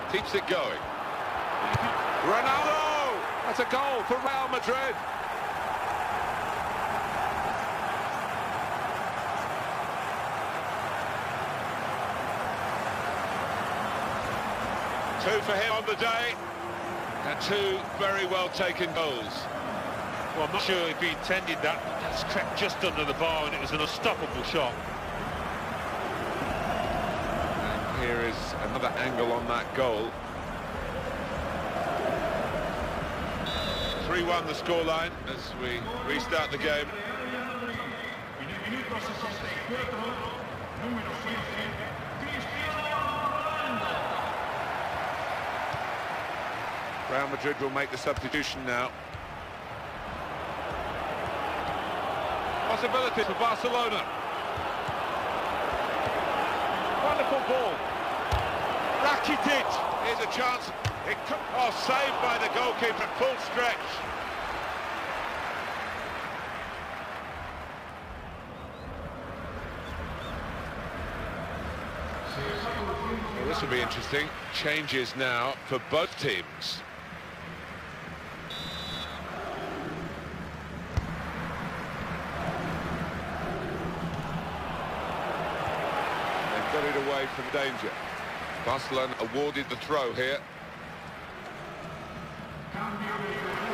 Keeps it going. Ronaldo! That's a goal for Real Madrid. Two for him on the day, and two very well taken goals. Well, I'm not sure if he intended that. That's crept just under the bar, and it was an unstoppable shot. And here is another angle on that goal. 3-1 the scoreline as we restart the game. Real Madrid will make the substitution now. Possibility for Barcelona. Wonderful ball. Rakitic. Here's a chance. Saved by the goalkeeper at full stretch. Well, this will be interesting. Changes now for both teams. Got it away from danger. Barcelona awarded the throw here.